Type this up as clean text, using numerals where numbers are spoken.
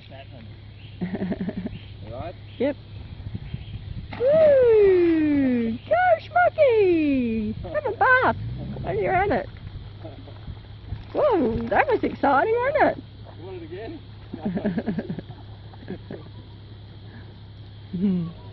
that, honey. Alright? Yep. Woo! Go, Smokey! Have a bath while you're at it. Whoa, that was exciting, wasn't it? You want it again?